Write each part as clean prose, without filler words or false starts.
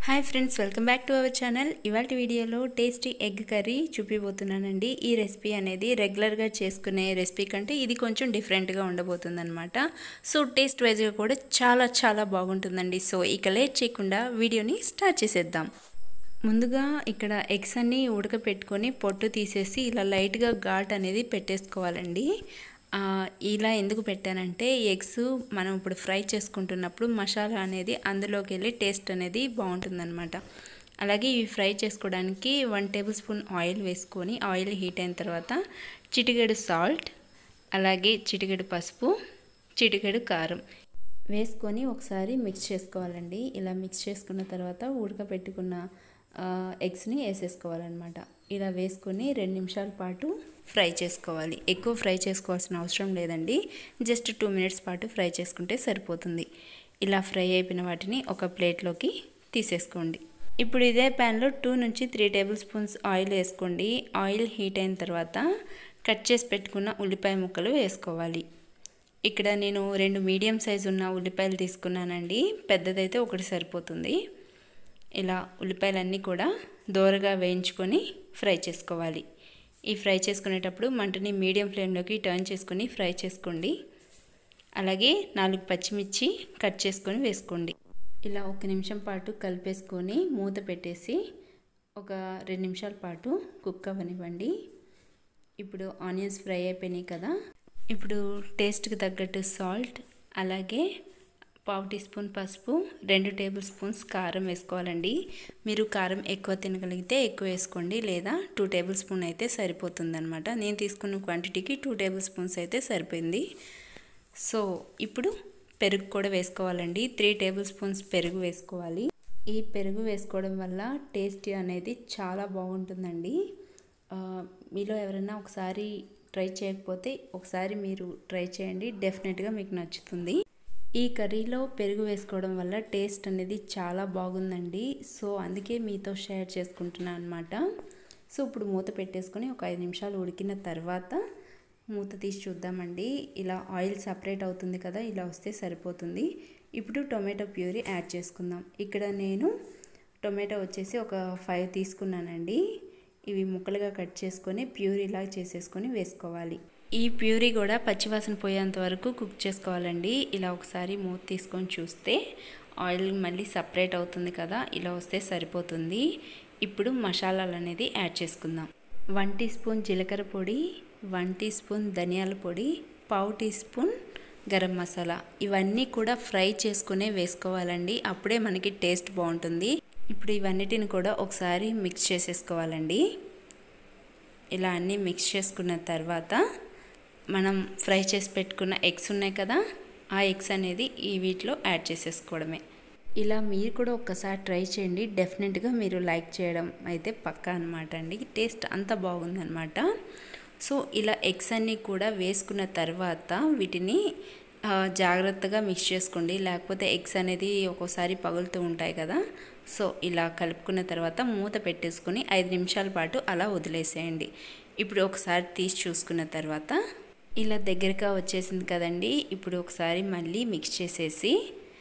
Hi friends, welcome back to our channel. ఇవాళ వీడియోలో tasty egg curry చూపిపోతున్నానండి. ఈ recipe అనేది రెగ్యులర్గా చేసుకునే రెసిపీ కంటే ఇది కొంచెం డిఫరెంట్గా ఉండబోతుంది అనమాట. సో టేస్ట్ వైజ్గా కూడా చాలా బాగుంటుందండి. సో ఇక లేట్ చేయకుండా వీడియోని స్టార్ట్ చేసేద్దాం. ముందుగా ఇక్కడ ఎగ్స్ అన్నీ ఉడకపెట్టుకొని పొట్టు తీసేసి ఇలా లైట్గా ఘాట్ అనేది పెట్టేసుకోవాలండి. ఇలా ఎందుకు పెట్టానంటే ఎగ్స్ మనం ఇప్పుడు ఫ్రై చేసుకుంటున్నప్పుడు మసాలా అనేది అందులోకి వెళ్ళి టేస్ట్ అనేది బాగుంటుందన్నమాట. అలాగే ఇవి ఫ్రై చేసుకోవడానికి 1 టేబుల్ స్పూన్ ఆయిల్ వేసుకొని ఆయిల్ హీట్ అయిన తర్వాత చిటికెడు సాల్ట్, అలాగే చిటికెడు పసుపు, చిటికెడు కారం వేసుకొని ఒకసారి మిక్స్ చేసుకోవాలండి. ఇలా మిక్స్ చేసుకున్న తర్వాత ఉడకపెట్టుకున్న ఎగ్స్ని వేసేసుకోవాలన్నమాట. ఇలా వేసుకొని 2 నిమిషాల పాటు ఫ్రై చేసుకోవాలి. ఎక్కువ ఫ్రై చేసుకోవాల్సిన అవసరం లేదండి, జస్ట్ 2 మినిట్స్ పాటు ఫ్రై చేసుకుంటే సరిపోతుంది. ఇలా ఫ్రై అయిపోయిన వాటిని ఒక ప్లేట్లోకి తీసేసుకోండి. ఇప్పుడు ఇదే ప్యాన్లో 2 నుంచి 3 టేబుల్ స్పూన్స్ ఆయిల్ వేసుకోండి. ఆయిల్ హీట్ అయిన తర్వాత కట్ చేసి పెట్టుకున్న ఉల్లిపాయ ముక్కలు వేసుకోవాలి. ఇక్కడ నేను 2 మీడియం సైజు ఉన్న ఉల్లిపాయలు తీసుకున్నానండి. పెద్దదైతే ఒకటి సరిపోతుంది. ఇలా ఉల్లిపాయలన్నీ కూడా దోరగా వేయించుకొని ఫ్రై చేసుకోవాలి. ఈ ఫ్రై చేసుకునేటప్పుడు మంటని మీడియం ఫ్లేమ్లోకి టర్న్ చేసుకొని ఫ్రై చేసుకోండి. అలాగే 4 పచ్చిమిర్చి కట్ చేసుకొని వేసుకోండి. ఇలా 1 నిమిషం పాటు కలిపేసుకొని మూత పెట్టేసి ఒక 2 నిమిషాల పాటు కుక్ అవ్వనివ్వండి. ఇప్పుడు ఆనియన్స్ ఫ్రై అయిపోయినాయి కదా. ఇప్పుడు టేస్ట్కి తగ్గట్టు సాల్ట్, అలాగే 1/2 టీ స్పూన్ పసుపు, 2 టేబుల్ స్పూన్స్ కారం వేసుకోవాలండి. మీరు కారం ఎక్కువ తినగలిగితే ఎక్కువ వేసుకోండి, లేదా 2 టేబుల్ స్పూన్ అయితే సరిపోతుందన్నమాట. నేను తీసుకున్న క్వాంటిటీకి 2 టేబుల్ స్పూన్స్ అయితే సరిపోయింది. సో ఇప్పుడు పెరుగు కూడా వేసుకోవాలండి. 3 టేబుల్ స్పూన్స్ పెరుగు వేసుకోవాలి. ఈ పెరుగు వేసుకోవడం వల్ల టేస్ట్ అనేది చాలా బాగుంటుందండి. మీలో ఎవరైనా ఒకసారి ట్రై చేయకపోతే ఒకసారి మీరు ట్రై చేయండి, డెఫినెట్గా మీకు నచ్చుతుంది. ఈ కర్రీలో పెరుగు వేసుకోవడం వల్ల టేస్ట్ అనేది చాలా బాగుందండి. సో అందుకే మీతో షేర్ చేసుకుంటున్నాను అనమాట. సో ఇప్పుడు మూత పెట్టేసుకొని ఒక 5 నిమిషాలు ఉడికిన తర్వాత మూత తీసి చూద్దామండి. ఇలా ఆయిల్ సపరేట్ అవుతుంది కదా, ఇలా వస్తే సరిపోతుంది. ఇప్పుడు టొమాటో ప్యూరీ యాడ్ చేసుకుందాం. ఇక్కడ నేను టొమాటో వచ్చేసి ఒక 5 తీసుకున్నానండి. ఇవి ముక్కలుగా కట్ చేసుకొని ప్యూరీలా చేసేసుకొని వేసుకోవాలి. ఈ ప్యూరీ కూడా పచ్చివాసన పోయేంత వరకు కుక్ చేసుకోవాలండి. ఇలా ఒకసారి మూత తీసుకొని చూస్తే ఆయిల్ మళ్ళీ సపరేట్ అవుతుంది కదా, ఇలా వస్తే సరిపోతుంది. ఇప్పుడు మసాలాలు అనేది యాడ్ చేసుకుందాం. 1 టీ స్పూన్ జీలకర్ర పొడి, 1 టీ స్పూన్ ధనియాల పొడి, 1/2 టీ స్పూన్ గరం మసాలా, ఇవన్నీ కూడా ఫ్రై చేసుకునే వేసుకోవాలండి. అప్పుడే మనకి టేస్ట్ బాగుంటుంది. ఇప్పుడు ఇవన్నిటిని కూడా ఒకసారి మిక్స్ చేసేసుకోవాలండి. ఇలా అన్నీ మిక్స్ చేసుకున్న తర్వాత మనం ఫ్రై చేసి పెట్టుకున్న ఎగ్స్ ఉన్నాయి కదా, ఆ ఎగ్స్ అనేది ఈ వీటిలో యాడ్ చేసేసుకోవడమే. ఇలా మీరు కూడా ఒక్కసారి ట్రై చేయండి, డెఫినెట్గా మీరు లైక్ చేయడం అయితే పక్కా అనమాట అండి. టేస్ట్ అంత బాగుందన్నమాట. సో ఇలా ఎగ్స్ అన్నీ కూడా వేసుకున్న తర్వాత వీటిని జాగ్రత్తగా మిక్స్ చేసుకోండి, లేకపోతే ఎగ్స్ అనేది ఒక్కోసారి పగులుతూ ఉంటాయి కదా. సో ఇలా కలుపుకున్న తర్వాత మూత పెట్టేసుకొని 5 నిమిషాల పాటు అలా వదిలేసేయండి. ఇప్పుడు ఒకసారి తీసి చూసుకున్న తర్వాత ఇలా దగ్గరగా వచ్చేసింది కదండి. ఇప్పుడు ఒకసారి మళ్ళీ మిక్స్ చేసేసి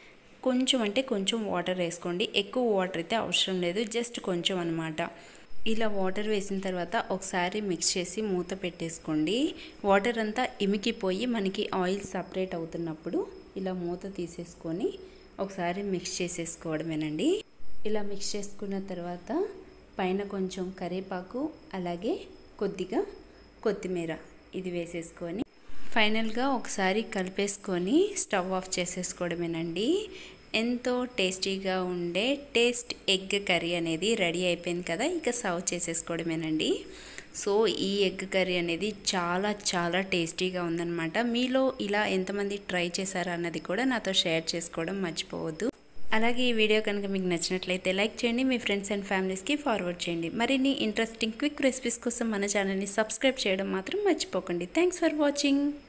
కొంచెం వాటర్ వేసుకోండి. ఎక్కువ వాటర్ అయితే అవసరం లేదు, జస్ట్ కొంచెం అనమాట. ఇలా వాటర్ వేసిన తర్వాత ఒకసారి మిక్స్ చేసి మూత పెట్టేసుకోండి. వాటర్ అంతా ఇమికిపోయి మనకి ఆయిల్ సపరేట్ అవుతున్నప్పుడు ఇలా మూత తీసేసుకొని ఒకసారి మిక్స్ చేసేసుకోవడమేనండి. ఇలా మిక్స్ చేసుకున్న తర్వాత పైన కొంచెం కరివేపాకు, అలాగే కొద్దిగా కొత్తిమీర ఇది వేసేసుకొని ఫైనల్గా ఒకసారి కలిపేసుకొని స్టవ్ ఆఫ్ చేసేసుకోవడమేనండి. ఎంతో టేస్టీగా ఉండే టేస్ట్ ఎగ్ కర్రీ అనేది రెడీ అయిపోయింది కదా. ఇక సర్వ్ చేసేసుకోవడమేనండి. సో ఈ ఎగ్ కర్రీ అనేది చాలా టేస్టీగా ఉందన్నమాట. మీలో ఇలా ఎంతమంది ట్రై చేశారా అన్నది కూడా నాతో షేర్ చేసుకోవడం మర్చిపోవద్దు. అలాగే ఈ వీడియో కనుక మీకు నచ్చినట్లయితే లైక్ చేయండి, మీ ఫ్రెండ్స్ అండ్ ఫ్యామిలీస్కి ఫార్వర్డ్ చేయండి. మరిన్ని ఇంట్రెస్టింగ్ క్విక్ రెసిపీస్ కోసం మన ఛానల్ని సబ్స్క్రైబ్ చేయడం మాత్రం మర్చిపోకండి. Thanks for watching.